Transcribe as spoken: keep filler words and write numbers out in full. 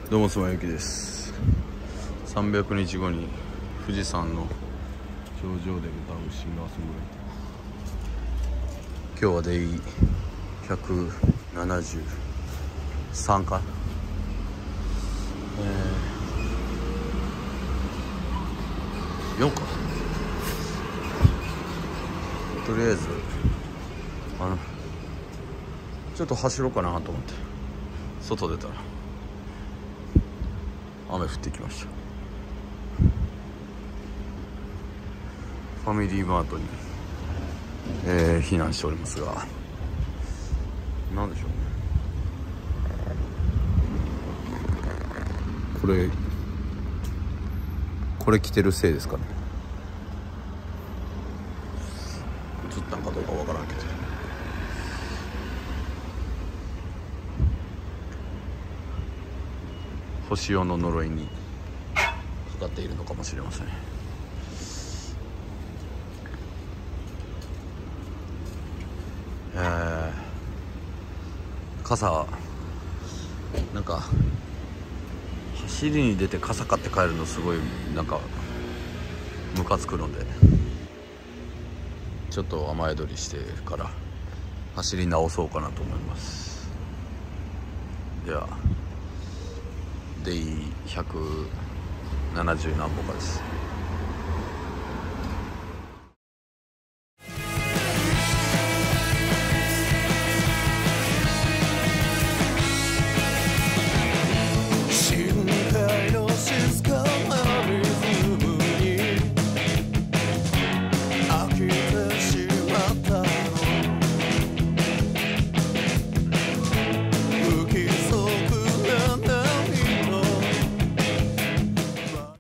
どうも、すまゆきです。さんびゃくにちごに富士山の頂上で歌うシンガーソングライター。今日はデイひゃくななじゅうさんか、えー、よんか。とりあえずあのちょっと走ろうかなと思って外出たら雨降ってきました。ファミリーマートに、えー、避難しておりますが、なんでしょうね、これこれ着てるせいですかね。映ったんかどうかわからんけど、星夜の呪いにかかっているのかもしれません。えー、傘なんか走りに出て傘買って帰るのすごいなんかムカつくので、ちょっと雨宿りしてから走り直そうかなと思います。ではデイひゃくななじゅう何歩かです。